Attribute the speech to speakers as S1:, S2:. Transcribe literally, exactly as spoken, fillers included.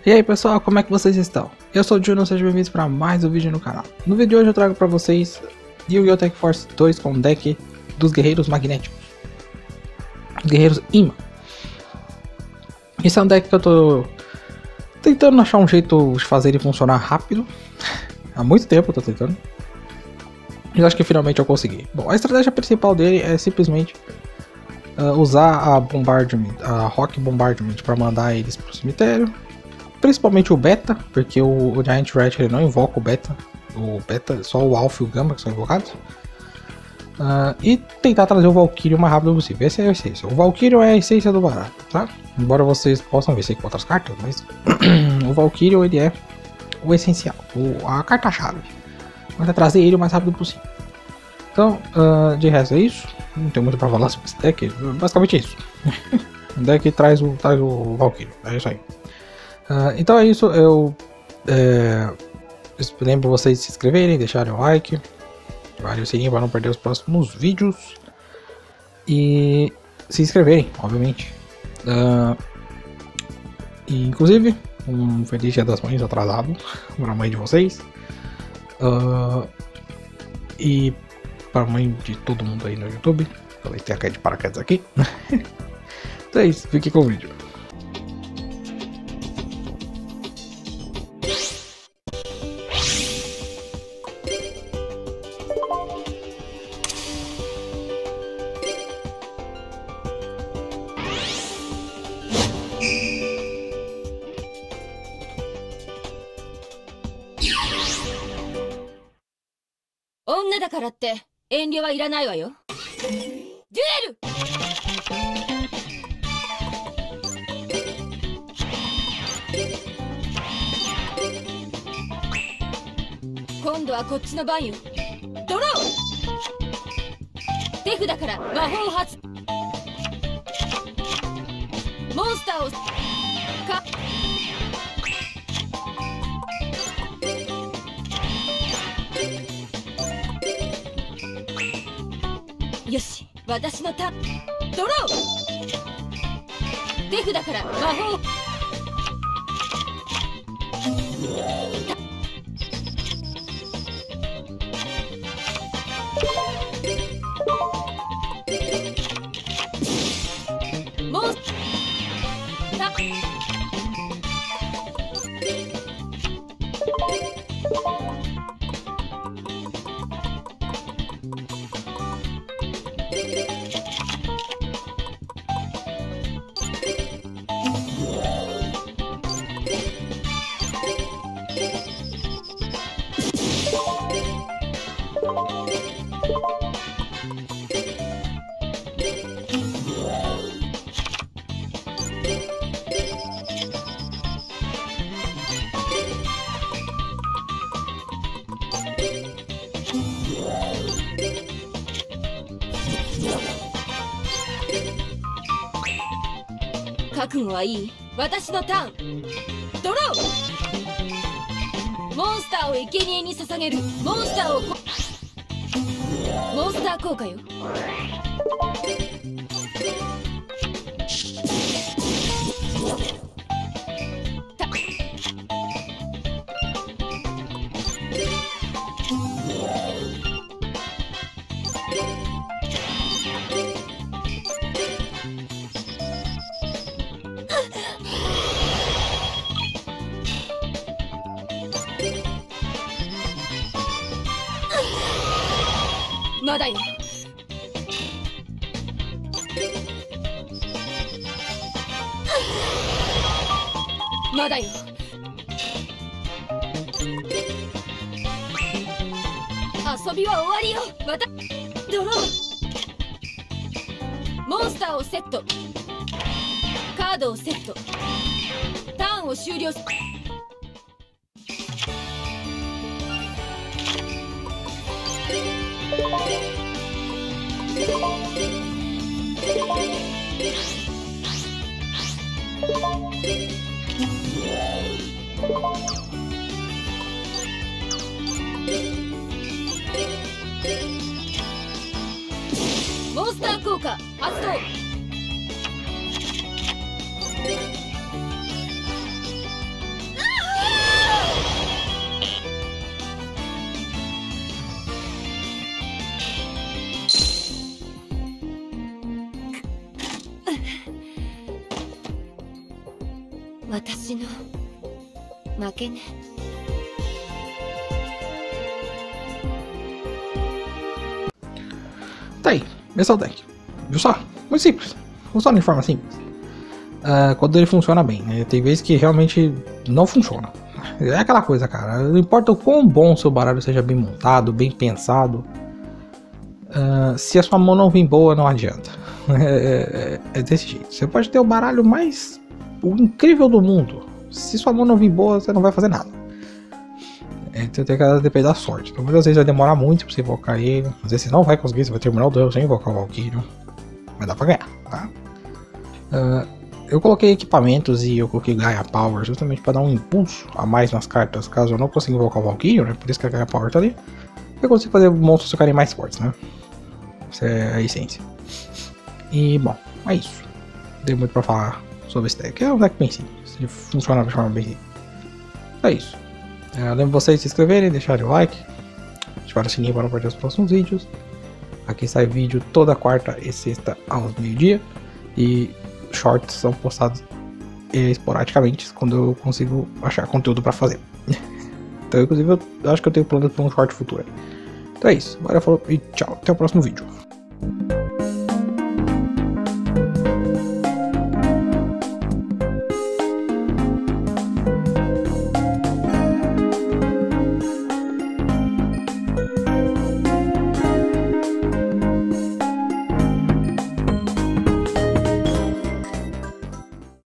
S1: E aí pessoal, como é que vocês estão? Eu sou o Juno, sejam bem-vindos para mais um vídeo no canal. No vídeo de hoje eu trago para vocês Yu-Gi-Oh! Tech Force dois com o deck dos Guerreiros Magnéticos, Guerreiros Imã. Esse é um deck que eu tô tentando achar um jeito de fazer ele funcionar rápido. Há muito tempo eu tô tentando. E eu acho que finalmente eu consegui. Bom, a estratégia principal dele é simplesmente uh, usar a Bombardment, a Rock Bombardment para mandar eles pro cemitério. Principalmente o Beta, porque o, o Giant Rat ele não invoca o Beta. O Beta, só o Alpha e o Gamma que são invocados. Uh, e tentar trazer o Valkyrie o mais rápido possível. Essa é a essência. O Valkyrie é a essência do barato, tá? Embora vocês possam ver isso aí com outras cartas, mas o Valkyrie ele é o essencial, o, a carta-chave. Vamos trazer ele o mais rápido possível. Então, uh, de resto é isso. Não tem muito pra falar sobre esse deck. Basicamente é isso. O deck traz o, traz o Valkyrie. É isso aí. Uh, então é isso. Eu é, lembro vocês de se inscreverem, deixarem o like, ativarem o sininho para não perder os próximos vídeos. E se inscreverem, obviamente. Uh, e, inclusive, um feliz Dia das Mães atrasado para a mãe de vocês. Uh, e para a mãe de todo mundo aí no YouTube. Talvez tenha caído de paraquedas aqui. Então é isso, fique com o vídeo.
S2: Onna だからって遠慮はいらないわよ。デュエル！今度はこっちの番よ。ドロー！手札から魔法発。モンスターをか。よし、私のターン。ドロー！手札から魔法。モンスター。覚悟はいい？私のターン。ドロー！モンスターを生贄に捧げる。モンスターをこモンスター効果よ。まだよ。まだよ。遊びは終わりよ。またドロー。モンスターをセット。カードをセット。ターンを終了す。モンスター効果発動。 私の負けね。
S1: Tá aí, esse é o deck. Viu só? Muito simples. Funciona de forma simples. Uh, quando ele funciona bem, né? Tem vezes que realmente não funciona. É aquela coisa, cara. Não importa o quão bom o seu baralho seja bem montado, bem pensado. Uh, se a sua mão não vir boa, não adianta. É, é, é desse jeito. Você pode ter o baralho mais o incrível do mundo. Se sua mão não vir boa, você não vai fazer nada. É, então tem que depender da sorte. Então muitas vezes vai demorar muito pra você invocar ele. Às vezes você não vai conseguir, você vai terminar o duelo sem invocar o Valkyrion. Mas dá pra ganhar, tá? Uh, eu coloquei equipamentos e eu coloquei Gaia Power justamente para dar um impulso a mais nas cartas, caso eu não consiga invocar o Valkyrion, né? Por isso que a Gaia Power tá ali. Eu consigo fazer monstros ficarem mais fortes, né? Essa é a essência. E, bom, é isso. Não tem muito pra falar sobre esse deck. É um deck bem simples, ele funciona de forma bem simples. É isso. É, lembro vocês de se inscreverem, deixarem o like, ativar o sininho para não perder os próximos vídeos. Aqui sai vídeo toda quarta e sexta aos meio-dia. E shorts são postados esporadicamente quando eu consigo achar conteúdo pra fazer. Então, inclusive, eu acho que eu tenho plano para um short futuro. Então é isso. Agora eu falo e tchau. Até o próximo vídeo.